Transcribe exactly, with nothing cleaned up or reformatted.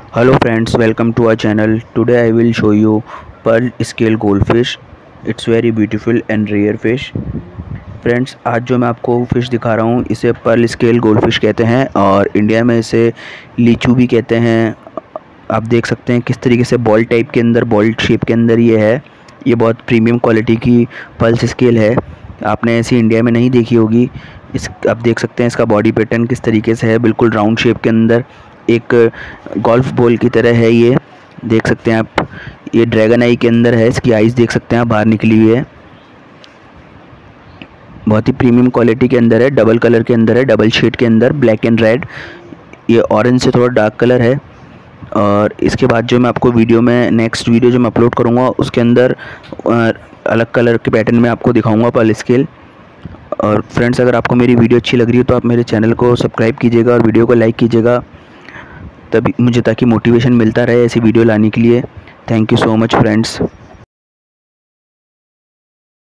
Hello friends, welcome to our channel. Today I will show you pearl scale goldfish. It's very beautiful and rare fish. Friends, आज जो मैं आपको fish दिखा रहा हूँ इसे पर्ल स्केल गोल्डफिश कहते हैं और इंडिया में इसे लीचू भी कहते हैं। आप देख सकते हैं किस तरीके से बॉल टाइप के अंदर, बॉल शेप के अंदर ये है। ये बहुत प्रीमियम क्वालिटी की पर्ल स्केल है। आपने ऐसी इंडिया में नहीं देखी होगी। इस आप देख सकते हैं इसका बॉडी पैटर्न किस तरीके से है, बिल्कुल राउंड शेप के अंदर, एक गोल्फ बॉल की तरह है। ये देख सकते हैं आप, ये ड्रैगन आई के अंदर है। इसकी आइज़ देख सकते हैं आप, बाहर निकली हुई है। बहुत ही प्रीमियम क्वालिटी के अंदर है, डबल कलर के अंदर है, डबल शेड के अंदर, ब्लैक एंड रेड। ये ऑरेंज से थोड़ा डार्क कलर है। और इसके बाद जो मैं आपको वीडियो में, नेक्स्ट वीडियो जो मैं अपलोड करूँगा उसके अंदर अलग कलर के पैटर्न में आपको दिखाऊंगा पर्ल स्केल। और फ्रेंड्स, अगर आपको मेरी वीडियो अच्छी लग रही है तो आप मेरे चैनल को सब्सक्राइब कीजिएगा और वीडियो को लाइक कीजिएगा, तभी मुझे ताकि मोटिवेशन मिलता रहे ऐसी वीडियो लाने के लिए। Thank you so much friends.